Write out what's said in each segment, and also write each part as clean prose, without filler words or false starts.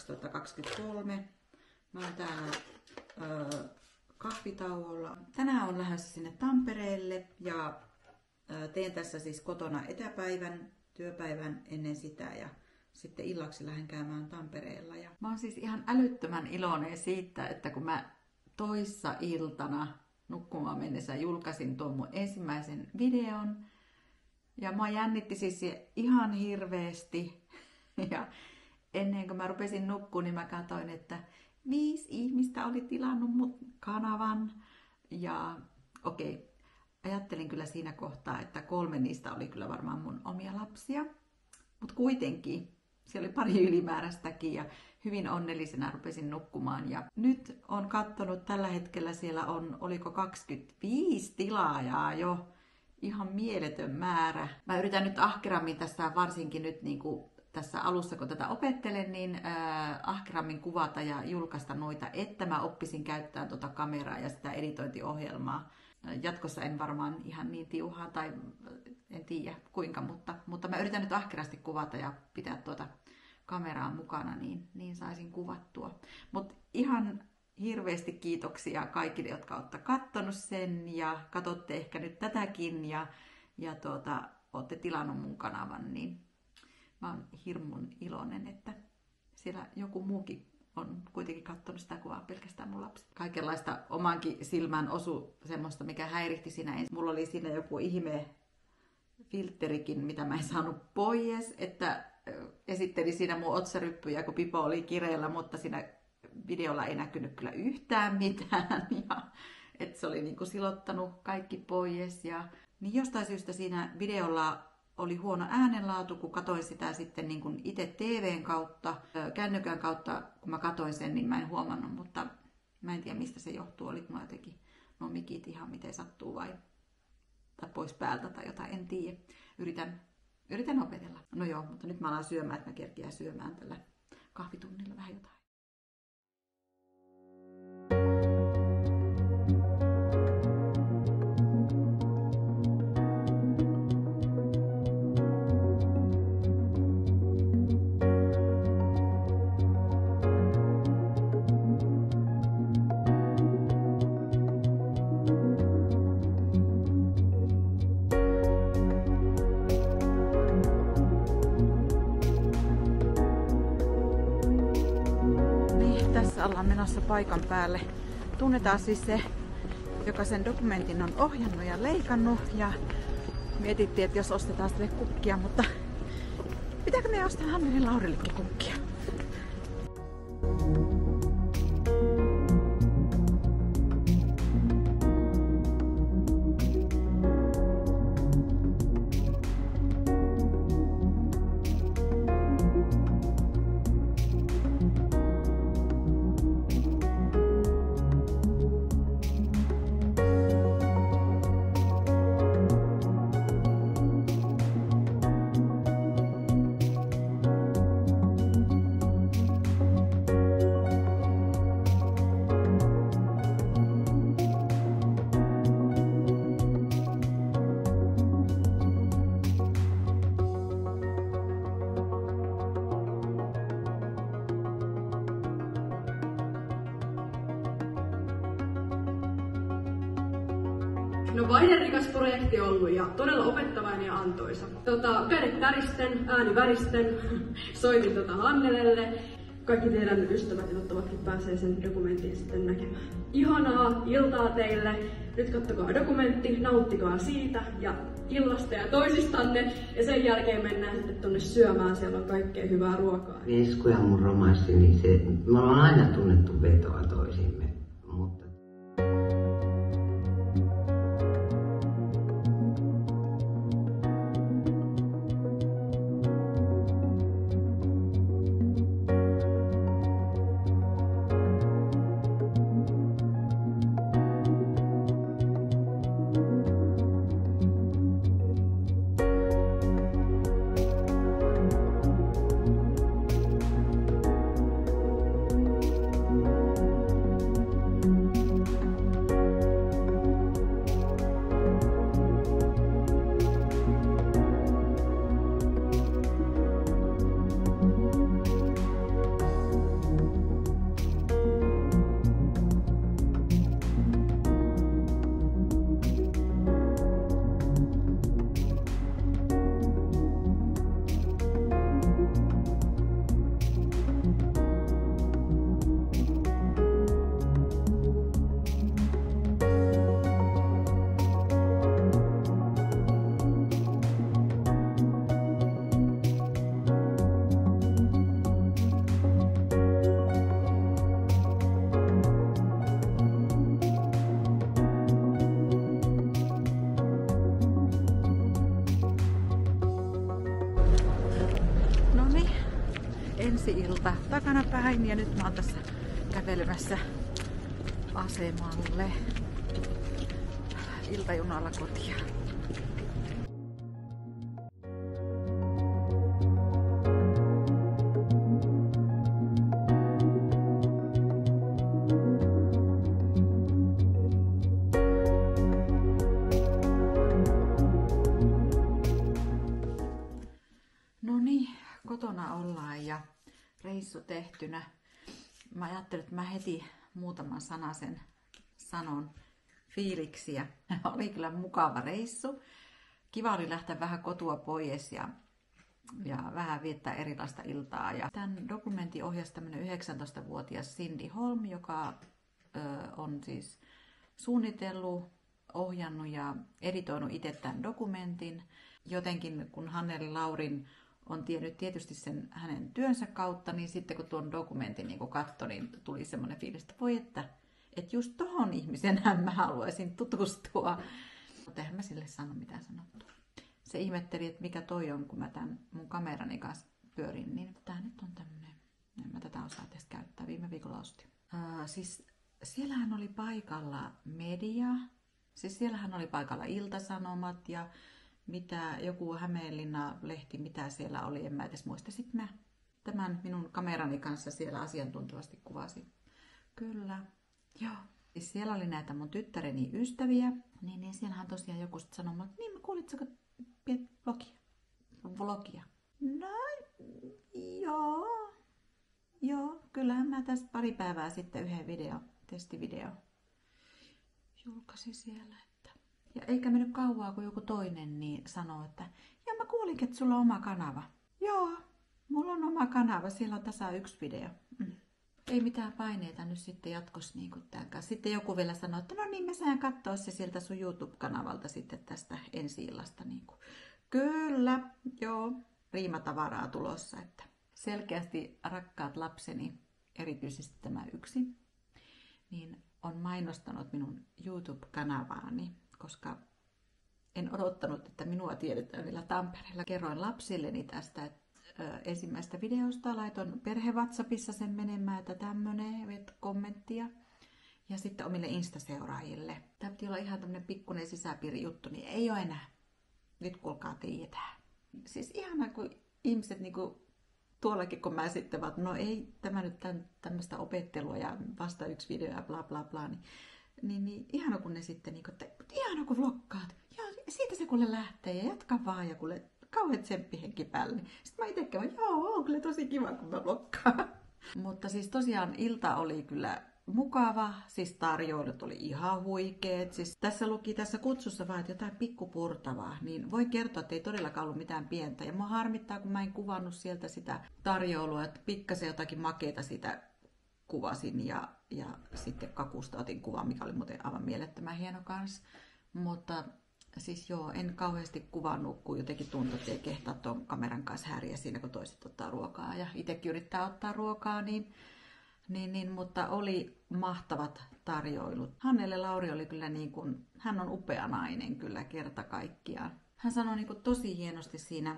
2023. Mä oon täällä kahvitauolla. Tänään on lähdössä sinne Tampereelle ja teen tässä siis kotona etäpäivän, työpäivän ennen sitä ja sitten illaksi lähden käymään Tampereella. Ja mä oon siis ihan älyttömän iloinen siitä, että kun mä toissa iltana nukkumaan mennessä julkaisin tuon mun ensimmäisen videon. Ja mä jännitti siis ihan hirveästi. Ja ennen kuin mä rupesin nukkumaan, niin mä katsoin, että 5 ihmistä oli tilannut mut kanavan. Ja okei, ajattelin kyllä siinä kohtaa, että 3 niistä oli kyllä varmaan mun omia lapsia. Mutta kuitenkin siellä oli pari ylimääräistäkin ja hyvin onnellisena rupesin nukkumaan. Ja nyt on katsonut, tällä hetkellä siellä on, oliko 25 tilaajaa jo. Ihan mieletön määrä. Mä yritän nyt ahkerammin tässä, varsinkin nyt niin kuin tässä alussa, kun tätä opettelen, niin ahkerammin kuvata ja julkaista noita, että mä oppisin käyttämään tuota kameraa ja sitä editointiohjelmaa. Jatkossa en varmaan ihan niin tiuhaa tai en tiedä kuinka, mutta mä yritän nyt ahkerasti kuvata ja pitää tuota kameraa mukana, niin saisin kuvattua. Mutta ihan hirveästi kiitoksia kaikille, jotka olette katsonut sen ja katsotte ehkä nyt tätäkin ja olette tilannut mun kanavan, niin mä oon hirmun iloinen, että siellä joku muukin on kuitenkin katsonut sitä kuvaa, pelkästään mun lapsi. Kaikenlaista omankin silmään osu semmoista, mikä häiritti siinä ensin. Mulla oli siinä joku ihme filtterikin, mitä mä en saanut pois, että esitteli siinä mun otsaryppyjä, kun pipo oli kireellä, mutta siinä videolla ei näkynyt kyllä yhtään mitään. Ja, että se oli niin kuin silottanut kaikki pois. Ja, niin jostain syystä siinä videolla oli huono äänenlaatu, kun katsoin sitä sitten niin kuin itse TVn kautta, kännykän kautta, kun mä katsoin sen, niin mä en huomannut, mutta mä en tiedä mistä se johtuu, oliko mulla jotenkin nuo mikit ihan miten sattuu tai pois päältä tai jotain, en tiedä. Yritän opetella. No joo, mutta nyt mä alan syömään, että mä kerkiän syömään tällä kahvitunnilla vähän jotain. Tässä ollaan menossa paikan päälle. Tunnetaan siis se, joka sen dokumentin on ohjannut ja leikannut. Ja mietittiin, että jos ostetaan sille kukkia, mutta pitääkö me ostaa Hannelin Laurillekin kukkia? No vaiherikas projekti on ollut ja todella opettavainen ja antoisa. Kädet täristen, ääni väristen, soitin Hannelelle. Kaikki teidän ystävät ja tuttavatkin pääsee sen dokumentin sitten näkemään. Ihanaa iltaa teille. Nyt kattokaa dokumentti, nauttikaa siitä ja illasta ja toisistanne. Ja sen jälkeen mennään sitten tonne syömään, siellä on kaikkea hyvää ruokaa. Esku ja mun romanssi, niin me ollaan aina tunnettu vetoa toisimme. Mutta takanapäin ja nyt mä oon tässä kävelemässä asemalle iltajunalla kotia. No niin, kotona ollaan ja reissu tehtynä. Mä ajattelin, että mä heti muutaman sanasen sanon fiiliksiä. Oli kyllä mukava reissu. Kiva oli lähteä vähän kotua pois ja vähän viettää erilaista iltaa. Ja tämän dokumentin ohjasi tämmöinen 19-vuotias Cindy Holm, joka on siis suunnitellut, ohjannut ja editoinut itse tämän dokumentin. Jotenkin kun Hanneli Laurin on tiennyt tietysti sen hänen työnsä kautta, niin sitten kun tuon dokumentin niin katsoi, niin tuli semmoinen fiilis, että voi että just tohon ihmisenhän mä haluaisin tutustua. Mutta eihän mä sille sano mitään sanottua. Se ihmetteli, että mikä toi on, kun mä tämän mun kamerani kanssa pyörin, niin tää nyt on tämmönen. En mä tätä osaa edes käyttää, viime viikolla ostin. Siis siellähän oli paikalla media, siis siellähän oli paikalla Ilta-Sanomat ja mitä joku Hämeenlinna-lehti, mitä siellä oli, en mä edes muista. Sitten mä tämän minun kamerani kanssa siellä asiantuntevasti kuvasin. Kyllä, joo. Siellä oli näitä mun tyttäreni ystäviä, niin siellähän tosiaan joku sitten sanoi, että niin mä kuulitko vlogia? No, joo, kyllähän mä tässä pari päivää sitten yhden testivideo julkaisin siellä. Ja eikä mennyt kauaa, kun joku toinen niin sanoi, että joo, mä kuulinkin, että sulla on oma kanava. Joo, mulla on oma kanava, siellä on tasa yksi video. Ei mitään paineita nyt sitten jatkossa niin kuin tämän kanssa. Sitten joku vielä sanoi, että no niin, mä saan katsoa se sieltä sun YouTube-kanavalta sitten tästä ensi-illasta. Niin kuin. Kyllä, joo, riimatavaraa tulossa. Että selkeästi rakkaat lapseni, erityisesti tämä yksi, niin on mainostanut minun YouTube-kanavaani, koska en odottanut, että minua tiedetään vielä Tampereella. Kerroin lapsilleni tästä ensimmäistä videosta, laitoin perhe-WhatsAppissa sen menemään, että tämmönen kommenttia. Ja sitten omille Insta-seuraajille. Tämä piti olla ihan tämmönen pikkuinen sisäpiirijuttu, niin ei ole enää. Nyt kuulkaa tiedetään. Siis ihana, kun ihmiset niinku tuollakin, kun mä sitten vaan, no ei tämä nyt tämmöistä opettelua ja vasta yksi video ja bla bla bla, niin ihana kun ne sitten, niin kuin, että ihana kun vloggaat, ja siitä se kuule lähtee ja jatka vaan ja kuule kauhean tsemppihenki päälle. Sitten mä itsekin vaan, joo, on kyllä tosi kiva kun mä vloggaan. Mutta siis tosiaan ilta oli kyllä mukava, siis tarjoilut oli ihan huikeet. Siis tässä kutsussa vaan, että jotain pikkupurtavaa, niin voi kertoa, että ei todellakaan ollut mitään pientä. Ja mua harmittaa, kun mä en kuvannut sieltä sitä tarjoulua, että pikkasen jotakin makeita sitä kuvasin ja sitten kakusta otin kuvan, mikä oli muuten aivan mielettömän hieno kanssa. Mutta siis joo, en kauheasti kuvannut, kun jotenkin tuntui, että ei kehtaa tuon kameran kanssa häiriä siinä, kun toiset ottaa ruokaa ja itsekin yrittää ottaa ruokaa, mutta oli mahtavat tarjoilut. Hannele Lauri oli kyllä niin kuin, hän on upea nainen kyllä kerta kaikkiaan. Hän sanoi niin kuin tosi hienosti siinä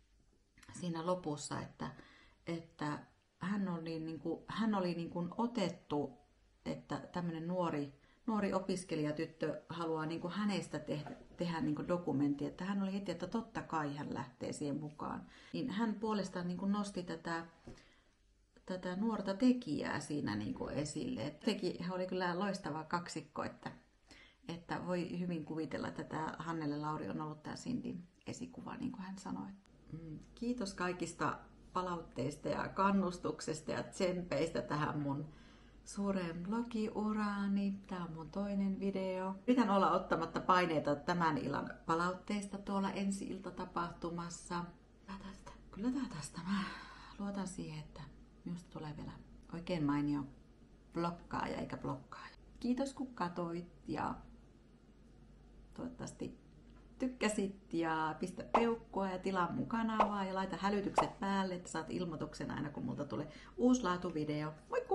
lopussa, että hän oli niin kuin otettu, että tämmöinen nuori opiskelijatyttö haluaa niin kuin hänestä tehdä niin kuin dokumentti, että hän oli heti, että totta kai hän lähtee siihen mukaan. Niin hän puolestaan niin kuin nosti tätä nuorta tekijää siinä niin kuin esille. Hän oli kyllä loistava kaksikko, että voi hyvin kuvitella, että tämä Hannele Lauri on ollut tämä Cindyn esikuva, niin kuin hän sanoi. Kiitos kaikista palautteista ja kannustuksesta ja tsempeistä tähän mun suureen blogiuraani. Tämä on mun toinen video. Yritän olla ottamatta paineita tämän illan palautteista tuolla ensi-iltatapahtumassa. Kyllä tää tästä. Mä luotan siihen, että minusta tulee vielä oikein mainio blokkaaja eikä blokkaaja. Kiitos kun katsoit ja toivottavasti tykkäsit ja pistä peukkua ja tilaa mun kanavaa ja laita hälytykset päälle, että saat ilmoituksen aina kun multa tulee uusi laatuvideo. Moikka!